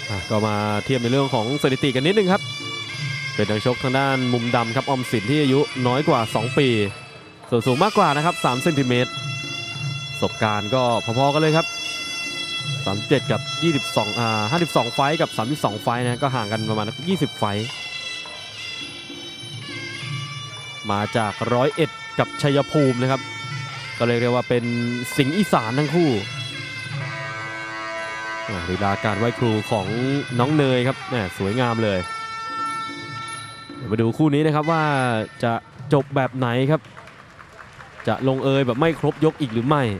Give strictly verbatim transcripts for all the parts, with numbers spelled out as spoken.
ก็มาเทียบในเรื่องของสถิติกันนิดนึงครับเป็นนักชกทางด้านมุมดำครับออมสินที่อายุน้อยกว่าสองปีส่วนสูงมากกว่านะครับสามเซนติเมตรประสบการณ์ก็พอๆกันเลยครับสามสิบเจ็ดกับยี่สิบสองอ่าห้าสิบสองไฟต์กับสามสิบสองไฟต์นะก็ห่างกันประมาณยี่สิบไฟต์มาจากร้อยเอ็ดกับชัยภูมินะครับก็เลยเรียกว่าเป็นสิงห์อีสานทั้งคู่ลีลาการไหว้ครูของน้องเนยครับสวยงามเลยเดี๋ยวมาดูคู่นี้นะครับว่าจะจบแบบไหนครับจะลงเอยแบบไม่ครบยกอีกหรือไม่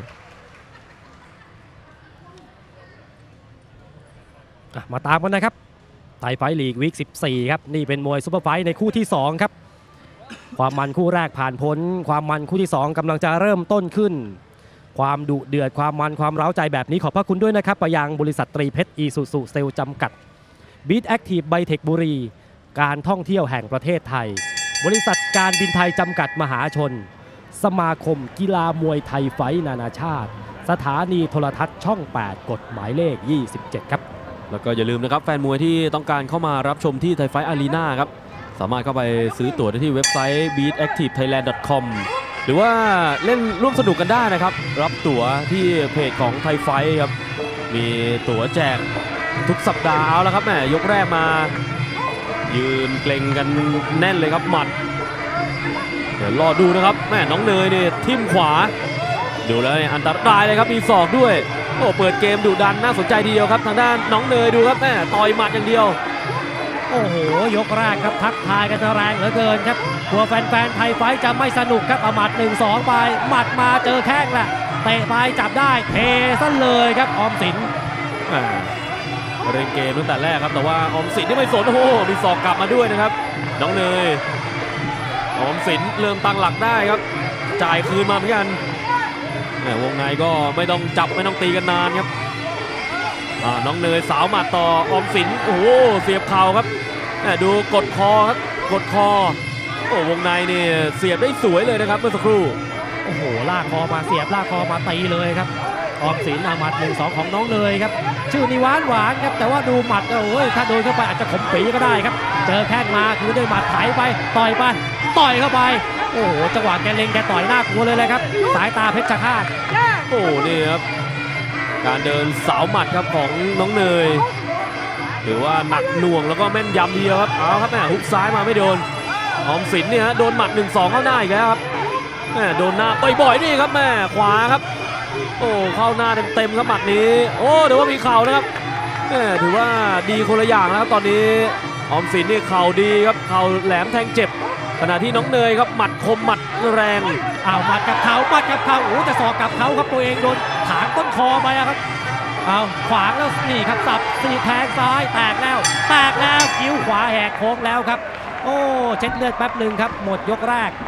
มาตามกันนะครับไทยไฟท์ลีกวีคสิบสี่ครับนี่เป็นมวยซุปเปอร์ไฟท์ในคู่ที่สองครับความมันคู่แรกผ่านพ้นความมันคู่ที่สองกำลังจะเริ่มต้นขึ้นความดุเดือดความมันความเร้าใจแบบนี้ขอบพระคุณด้วยนะครับไปยังบริษัทตรีเพชรอีซูซูเซลจำกัดบีทแอคทีฟไบเทคบุรีการท่องเที่ยวแห่งประเทศไทยบริษัทการบินไทยจำกัดมหาชนสมาคมกีฬามวยไทยไฟท์นานาชาติสถานีโทรทัศน์ช่องแปดกฎหมายเลขยี่สิบเจ็ดครับแล้วก็อย่าลืมนะครับแฟนมวยที่ต้องการเข้ามารับชมที่ไทยไฟท์อารีนาครับสามารถเข้าไปซื้อตั๋วได้ที่เว็บไซต์ บีทแอคทีฟไทยแลนด์ ดอท คอม หรือว่าเล่นร่วมสนุกกันได้นะครับรับตั๋วที่เพจของไทยไฟท์ครับมีตั๋วแจกทุกสัปดาห์เอาแล้วครับแม่ยกแรกมายืนเกรงกันแน่นเลยครับหมัดเดี๋ยวรอดูนะครับแม่น้องเนยเนี่ยทิ่มขวาดูแล้วอันตรายเลยครับมีศอกด้วยโอ้เปิดเกมดุดันน่าสนใจทีเดียวครับทางด้านน้องเนยดูครับแม่ต่อยหมัดอย่างเดียวโอ้โหยกแรกครับทักทายกันแรงเหลือเกินครับกลัวแฟนๆไทยไฟท์จะไม่สนุกครับเอาหมัด หนึ่งสอง ไปหมัดมาเจอแข้งแหละเตะไปจับได้เทซะเลยครับออมสินเร่งเกมตั้งแต่แรกครับแต่ว่าออมสินที่ไม่สนโอ้โหมีศอกกลับมาด้วยนะครับน้องเนยออมสินเริ่มตั้งหลักได้ครับจ่ายคืนมาเหมือนกันวงในก็ไม่ต้องจับไม่ต้องตีกันนานครับน้องเนยสาวหมัดต่อออมสินโอ้โหเสียบเข่าครับดูกดคอครับกดคอโอ้วงในนี่เสียบได้สวยเลยนะครับเมื่อสักครู่โอ้โหลากคอมาเสียบลากคอมาตีเลยครับออมสินเอาหมัด หนึ่งสอง ของน้องเนยครับชื่อนิวานหวานครับแต่ว่าดูหมัดโอ้ยถ้าโดนเข้าไปอาจจะขมปีก็ได้ครับเจอแข้งมาคือด้วยหมัดไถไปต่อยไปต่อยเข้าไปโอ้โหจังหวะแกเล็งแกต่อยหน้ากลัวเลยเลยครับสายตาเพชรฆาตโอ้นี่ครับการเดินสาวหมัดครับของน้องเนยถือว่าหนักหน่วงแล้วก็แม่นยำเดียวครับเอาครับแม่ฮุกซ้ายมาไม่โดนออมสินเนี่ยฮะโดนหมัด หนึ่งสอง เข้าหน้าอีกแล้วครับแม่โดนหน้าบ่อยๆนี่ครับแม่ขวาครับโอ้เข้าหน้าเต็มๆครับหมัดนี้โอ้เดี๋ยวว่ามีเข่านะครับแม่ถือว่าดีคนละอย่างนะครับตอนนี้ออมสินนี่เข่าดีครับเข่าแหลมแทงเจ็บขณะที่น้องเนยครับหมัดคมหมัดแรงอ้าวหมัดกับเขาหมัดกับเขาโอ้จะสอกกับเขาครับตัวเองโดนถางต้นคอไปครับเอาขวางแล้วนี่ครับสับสี่แทงซ้ายแตกแล้วแตกแล้วคิ้วขวาแหกโค้งแล้วครับโอ้เช็ดเลือดแป๊บหนึ่งครับหมดยกแรก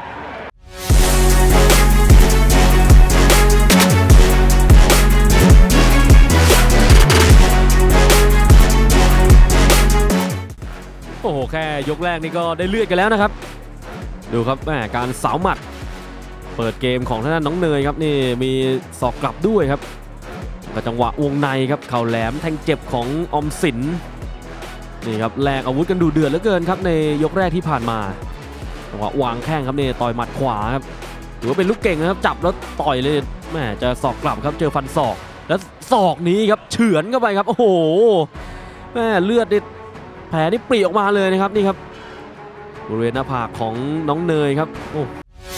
โอ้โหแค่ยกแรกนี่ก็ได้เลือดกันแล้วนะครับดูครับแม่การสาวหมัดเปิดเกมของท่านน้องเนยครับนี่มีศอกกลับด้วยครับกับจังหวะวงในครับเข่าแหลมแทงเจ็บของออมสินนี่ครับแลกอาวุธกันดูเดือดเหลือเกินครับในยกแรกที่ผ่านมาจังหวะวางแข้งครับนี่ต่อยหมัดขวาครับถือว่าเป็นลูกเก่งนะครับจับแล้วต่อยเลยแม่จะศอกกลับครับเจอฟันศอกแล้วศอกนี้ครับเฉือนเข้าไปครับโอ้โหแม่เลือดแผลนี่ปรีออกมาเลยนะครับนี่ครับบริเวณหน้าผากของน้องเนยครับโอ้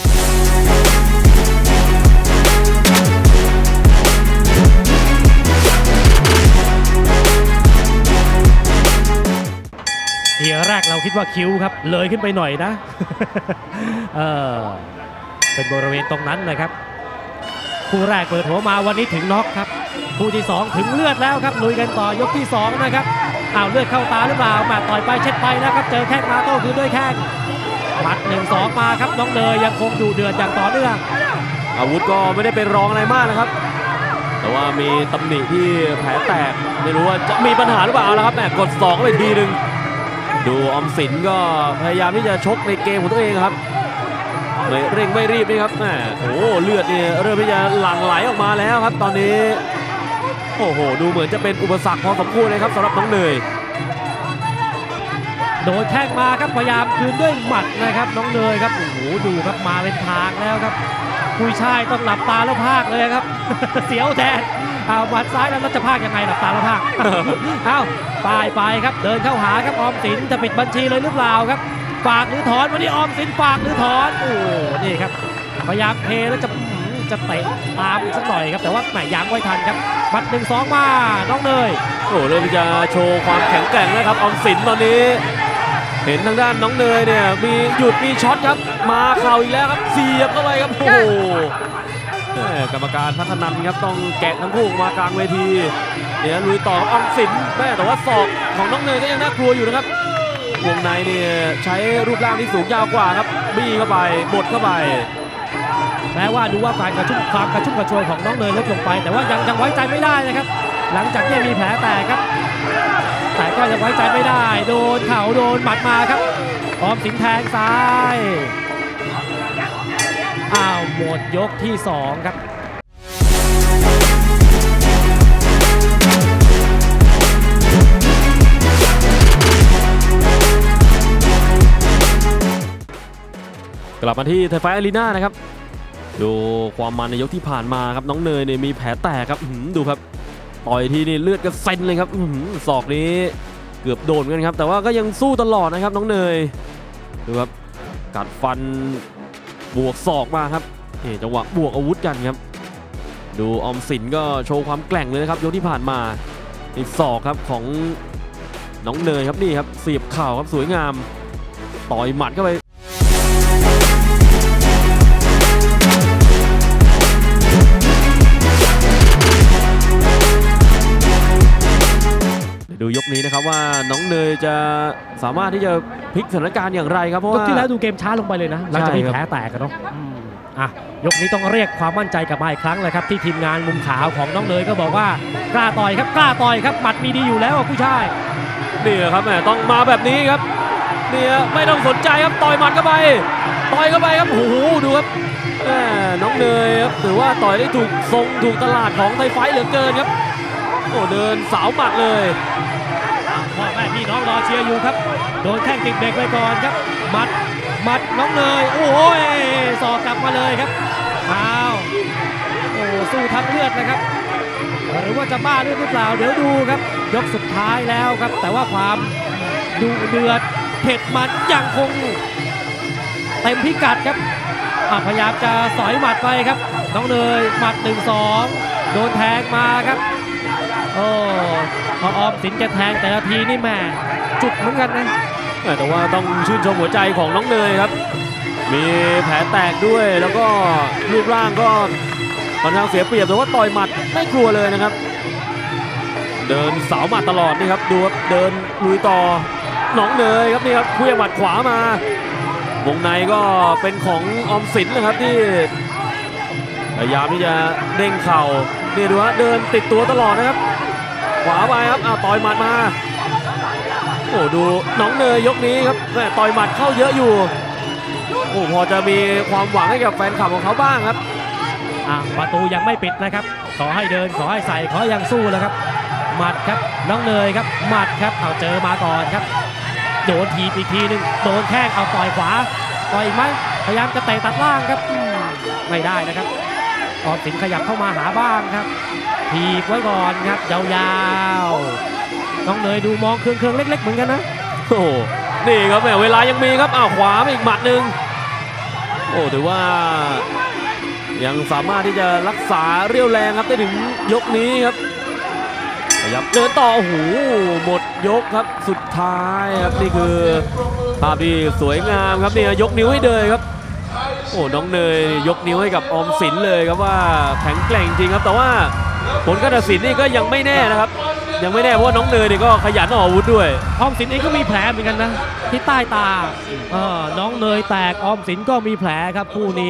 ทีแรกเราคิดว่าคิ้วครับเลยขึ้นไปหน่อยนะ เออเป็นบริเวณตรงนั้นนะครับคู่แรกเปิดหัวมาวันนี้ถึงน็อกครับคู่ที่สองถึงเลือดแล้วครับลุยกันต่อยกที่สองนะครับอ้าวเลือดเข้าตาหรือเปล่ามาต่อยไปเช็ดไปนะครับเจอแข้งมาโต้คืนด้วยแข้งหมัด หนึ่งสอง มาครับน้องเนยยังคงดุเดือดอย่างต่อเนื่องอาวุธก็ไม่ได้เป็นรองอะไรมากนะครับแต่ว่ามีตำหนิที่แผลแตกไม่รู้ว่าจะมีปัญหาหรือเปล่าแล้วครับแหมกดสองไปทีหนึ่งดูออมสินก็พยายามที่จะชกในเกมของตัวเองครับไม่เร่งไม่รีบนี่ครับแหมโอ้เลือดนี่เริ่มที่จะหลั่งไหลออกมาแล้วครับตอนนี้โอ้โหดูเหมือนจะเป็นอุปสรรคพอสมควรเลยครับสำหรับน้องเนยโดนแข้งมาครับพยายามคืนด้วยหมัดนะครับน้องเนยครับโอ้โหดูครับมาเป็นทางแล้วครับกุยช่ายต้องหลับตาแล้วพากเลยครับ เสียวแทนเอาหมัดซ้ายแล้วจะพากยังไงหลับตาแล้วพาก เอาปลายไปครับเดินเข้าหาครับออมสินจะปิดบัญชีเลยหรือเปล่าครับฝากหรือถอนวันนี้ออมสินฝากหรือถอนโอ้นี่ครับพยายามเทแล้วจะจะเตะตามสักหน่อยครับแต่ว่าแหมยั้งไว้ทันครับบัดหนึ่งสองมาน้องเนยโอ้เริ่มจะโชว์ความแข็งแกร่งแล้วครับออมสินตอนนี้เห็นทางด้านน้องเนยเนี่ยมีหยุดมีช็อตครับมาเข่าอีกแล้วครับเสียบเข้าไปครับโอ้โหกรรมการพัฒนันครับต้องแกะทั้งคู่มากลางเวทีเดี๋ยวลุยต่อออมสินแม่แต่ว่าศอกของน้องเนยก็ยังน่ากลัวอยู่นะครับวงในเนี่ยใช้รูปร่างที่สูงยาวกว่าครับบี้เข้าไปบดเข้าไปแม้ว่าดูว่าการกระชุ่มความกระชุ่มกระชวยของน้องเนยลดลงไปแต่ว่ายังยังไว้ใจไม่ได้นะครับหลังจากที่มีแผลแตกครับแต่ก็ยังไว้ใจไม่ได้โดนเข่าโดนหมัดมาครับออมสินแทงซ้ายอ้าวหมดยกที่สองครับกลับมาที่ไทยไฟท์อารีนานะครับดูความมันในยกที่ผ่านมาครับน้องเนยเนี่ยมีแผลแตกครับดูครับต่อยทีนี่เลือดกระเซ็นเลยครับศอกนี้เกือบโดนกันครับแต่ว่าก็ยังสู้ตลอดนะครับน้องเนยดูครับกัดฟันบวกศอกมาครับนี่จังหวะบวกอาวุธกันครับดูออมสินก็โชว์ความแกร่งเลยนะครับยกที่ผ่านมาอีกศอกครับของน้องเนยครับนี่ครับเสียบเข่าครับสวยงามต่อยหมัดเข้าไปดูยกนี้นะครับว่าน้องเนยจะสามารถที่จะพลิกสถานการณ์อย่างไรครับเพราะว่ายกที่แล้วดูเกมช้าลงไปเลยนะหลังจากมีแผลแตกกันเนาะอ่ะยกนี้ต้องเรียกความมั่นใจกลับมาอีกครั้งเลยครับที่ทีมงานมุมขาวของน้องเนยก็บอกว่ากล้าต่อยครับกล้าต่อยครับหมัดมีดีอยู่แล้วผู้ชายนี่ครับแหมต้องมาแบบนี้ครับเนี่ยไม่ต้องสนใจครับต่อยหมัดเข้าไปต่อยเข้าไปครับโอ้โหดูครับน้องเนยครับถือว่าต่อยได้ถูกทรงถูกตลาดของไทยไฟท์เหลือเกินครับโอ้เดินสาวหมัดเลยพ่อแม่พี่น้องรอเชียร์อยู่ครับโดนแข้งติดเบรกไว้ก่อนครับหมัดหมัดน้องเนยโอ้ยสอกกลับมาเลยครับอ้าวโอ้สู้ทั้งเลือดนะครับหรือว่าจะบ้าเลือดหรือเปล่าเดี๋ยวดูครับยกสุดท้ายแล้วครับแต่ว่าความดุเดือดเผ็ดมันยังคงเต็มพิกัดครับพยายามจะสอยหมัดไปครับน้องเนยหมัด หนึ่งสอง โดนแทงมาครับโอ้พอออมสินจะแทงแต่ละทีนี่แม่จุกเหมือนกันนะแต่ว่าต้องชื่นชมหัวใจของน้องเนยครับมีแผลแตกด้วยแล้วก็รูปร่างก็ค่อนข้างเสียเปรียบแต่ว่าต่อยหมัดไม่กลัวเลยนะครับเดินเสาหมัดตลอดนี่ครับดูเดินลุยต่อน้องเนยครับนี่ครับคุยหมัดขวามาวงในก็เป็นของออมสินนะครับที่พยายามที่จะเด้งเข่านี่ดูฮะเดินติดตัวตลอดนะครับขวาไปครับเอาต่อยหมัดมาโอ้ดูน้องเนยยกนี้ครับแม่ต่อยหมัดเข้าเยอะอยู่โอ้พอจะมีความหวังให้กับแฟนคลับของเขาบ้างครับอ่ะประตูยังไม่ปิดนะครับขอให้เดินขอให้ใส่ขอยังสู้แล้วครับหมัดครับน้องเนยครับหมัดครับเอาเจอมาก่อนครับโดนทีอีกทีหนึ่งโดนแข้งเอาต่อยขวาต่อยอีกไหมพยายามจะเตะตัดล่างครับไม่ได้นะครับออมสินขยับเข้ามาหาบ้างครับถีบไว้ก่อนครับยาวๆน้องเนยดูมองเครื่องๆเล็กๆเหมือนกันนะโอ้นี่ครับแม่เวลายังมีครับอ้าวขวาไปอีกหมัดหนึ่งโอ้ถือว่ายังสามารถที่จะรักษาเรี่ยวแรงครับได้ถึงยกนี้ครับขยับเดินต่อโอ้โหหมดยกครับสุดท้ายครับนี่คือภาพที่สวยงามครับเนี่ยยกนิ้วให้เลยครับโอ้น้องเนยยกนิ้วให้กับออมสินเลยครับว่าแข็งแกร่งจริงครับแต่ว่าผลการตัดสินนี่ก็ยังไม่แน่นะครับยังไม่แน่เพราะว่าน้องเนยนี่ก็ขยันออกอาวุธด้วยออมสินเองก็มีแผลเหมือนกันนะที่ใต้ตาเออน้องเนยแตกออมสินก็มีแผลครับคู่นี้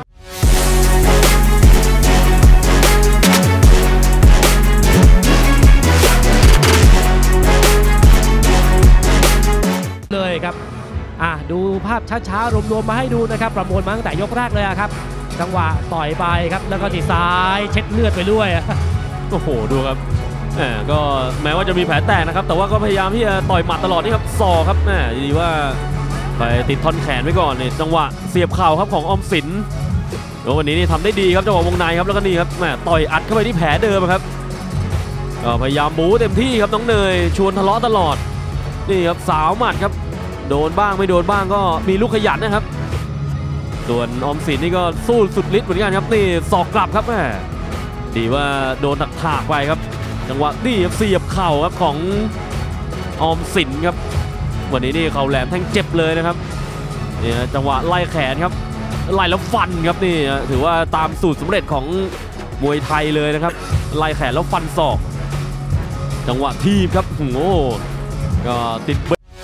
เลยครับอ่ะดูภาพช้าๆรวมๆมาให้ดูนะครับประมวลมาตั้งแต่ยกแรกเลยครับจังหวะต่อยไปครับแล้วก็ที่ซ้ายเช็ดเลือดไปด้วยโอ้โหดูครับแหมก็แม้ว่าจะมีแผลแตกนะครับแต่ว่าก็พยายามที่จะต่อยหมัดตลอดนี่ครับศอกครับแหมดีว่าไปติดท่อนแขนไว้ก่อนเนี่ยจังหวะเสียบเข่าครับของออมสินแล้ววันนี้นี่ทำได้ดีครับจังหวะวงในครับแล้วก็นี่ครับแหมต่อยอัดเข้าไปที่แผลเดิมครับก็พยายามบู๊เต็มที่ครับน้องเนยชวนทะเลาะตลอดนี่ครับสาวหมัดครับโดนบ้างไม่โดนบ้างก็มีลูกขยันนะครับส่วนออมสินนี่ก็สู้สุดฤทธิ์เหมือนกันครับนี่ศอกกลับครับแหมดีว่าโดนถากไปครับจังหวะนี่เสียบเข่าครับของออมสินครับวันนี้นี่เข่าแหลมแทงเจ็บเลยนะครับนี่จังหวะไล่แขนครับไล่แล้วฟันครับนี่ถือว่าตามสูตรสำเร็จของมวยไทยเลยนะครับไล่แขนแล้วฟันศอกจังหวะทีบครับโอ้โหก็ติด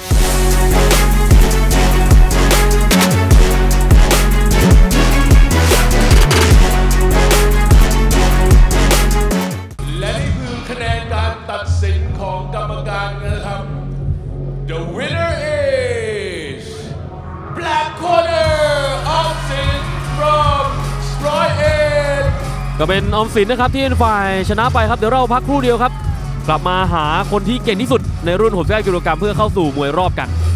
ตัดสินของกรรมการนะครับ The winner is Black Corner ออมสิน from ร้อยเอ็ดก็เป็นออมสินนะครับที่เป็นฝ่ายชนะไปครับเดี๋ยวเราพักครู่เดียวครับกลับมาหาคนที่เก่งที่สุดในรุ่นหกสิบเก้ากิโลกรัมเพื่อเข้าสู่มวยรอบกัน